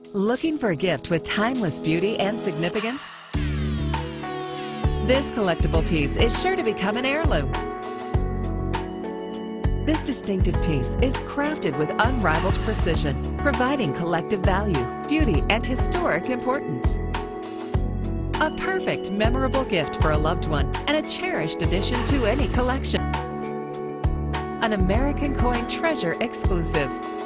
Looking for a gift with timeless beauty and significance? This collectible piece is sure to become an heirloom. This distinctive piece is crafted with unrivaled precision, providing collective value, beauty, and historic importance. A perfect, memorable gift for a loved one and a cherished addition to any collection. An American Coin Treasure exclusive.